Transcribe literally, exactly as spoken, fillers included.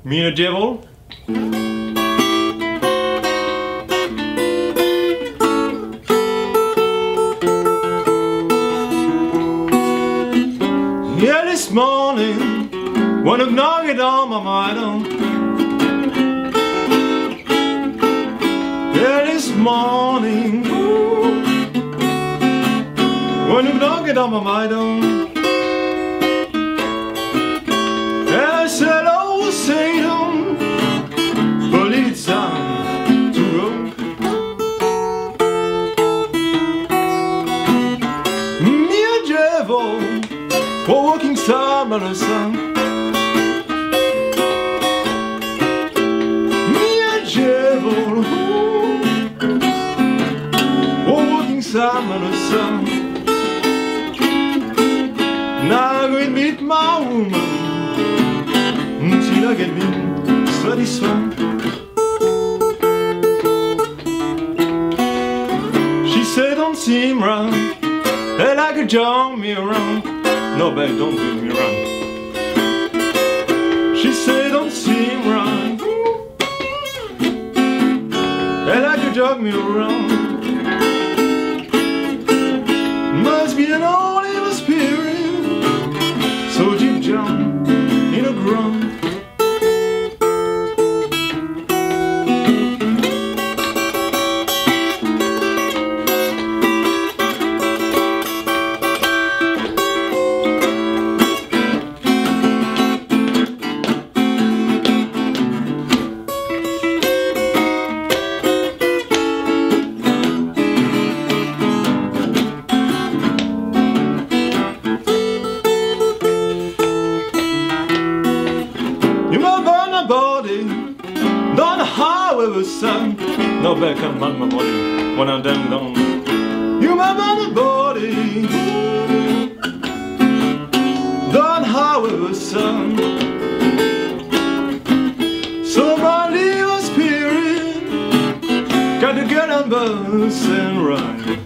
Mina devil. Yeah, this morning, when I'm knocking on my mind, yeah, this morning, ooh, when I'm knocking on my mind, yeah, I said, oh, Satan, but it's time to roll. Me a devil, for walking side by the sun. Me a devil, for walking side by the sun. Now I go and meet my woman until I get me satisfied. She said, don't seem right, and I could jump me around. No, babe, don't do me wrong. She said, don't seem right, and I could jog me around. Must be an old evil spirit, so deep down in the ground. You might burn my body down the highway with sun. No back can burn my body when I'm damn gone. You might burn my body down the highway with sun. So my little spirit got to get on bus and ride.